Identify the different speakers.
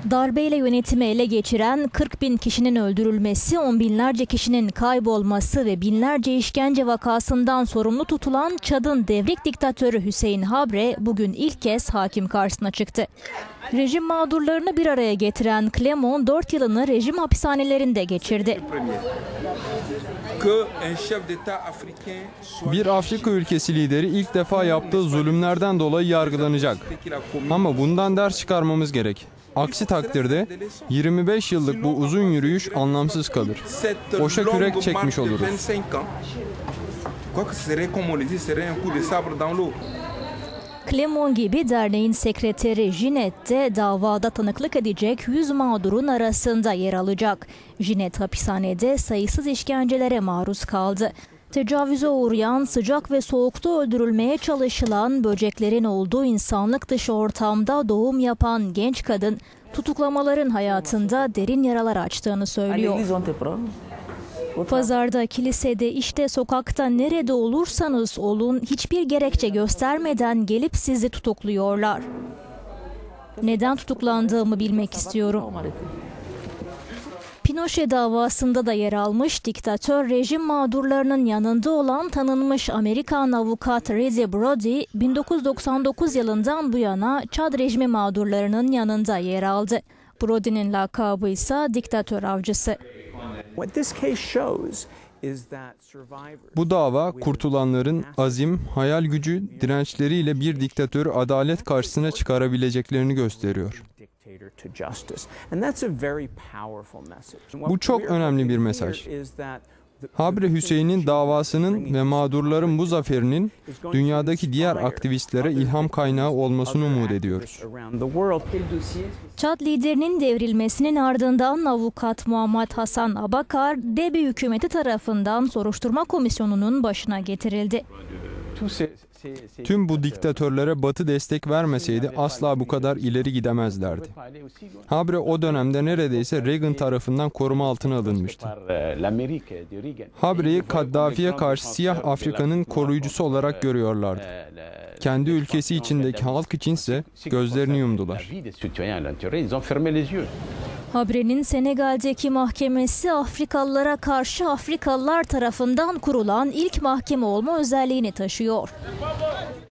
Speaker 1: Darbeyle yönetimi ele geçiren 40 bin kişinin öldürülmesi, on binlerce kişinin kaybolması ve binlerce işkence vakasından sorumlu tutulan Çad'ın devrik diktatörü Hüseyin Habre bugün ilk kez hakim karşısına çıktı. Rejim mağdurlarını bir araya getiren Clément 4 yılını rejim hapishanelerinde geçirdi.
Speaker 2: Bir Afrika ülkesi lideri ilk defa yaptığı zulümlerden dolayı yargılanacak. Ama bundan ders çıkarmamız gerek. Aksi takdirde 25 yıllık bu uzun yürüyüş anlamsız kalır. Boşa kürek çekmiş oluruz.
Speaker 1: Clément gibi derneğin sekreteri Jinet de davada tanıklık edecek 100 mağdurun arasında yer alacak. Jinet hapishanede sayısız işkencelere maruz kaldı. Tecavüze uğrayan, sıcak ve soğukta öldürülmeye çalışılan, böceklerin olduğu insanlık dışı ortamda doğum yapan genç kadın tutuklamaların hayatında derin yaralar açtığını söylüyor. Pazarda, kilisede, işte sokakta, nerede olursanız olun hiçbir gerekçe göstermeden gelip sizi tutukluyorlar. Neden tutuklandığımı bilmek istiyorum. Pinochet davasında da yer almış diktatör rejim mağdurlarının yanında olan tanınmış Amerikan avukat Reddy Brody 1999 yılından bu yana Çad rejimi mağdurlarının yanında yer aldı. Brody'nin lakabı ise diktatör avcısı.
Speaker 2: Bu dava kurtulanların azim, hayal gücü, dirençleriyle bir diktatörü adalet karşısına çıkarabileceklerini gösteriyor. Bu çok önemli bir mesaj. Habre Hüseyin'in davasının ve mağdurların bu zaferinin dünyadaki diğer aktivistlere ilham kaynağı olmasını umut ediyoruz.
Speaker 1: Çad liderinin devrilmesinin ardından avukat Muhammed Hassan Abakar, Deby hükümeti tarafından soruşturma komisyonunun başına getirildi.
Speaker 2: Tüm bu diktatörlere Batı destek vermeseydi asla bu kadar ileri gidemezlerdi. Habre o dönemde neredeyse Reagan tarafından koruma altına alınmıştı. Habre'yi Kaddafi'ye karşı siyah Afrika'nın koruyucusu olarak görüyorlardı. Kendi ülkesi içindeki halk içinse gözlerini yumdular.
Speaker 1: Habre'nin Senegal'deki mahkemesi Afrikalılara karşı Afrikalılar tarafından kurulan ilk mahkeme olma özelliğini taşıyor.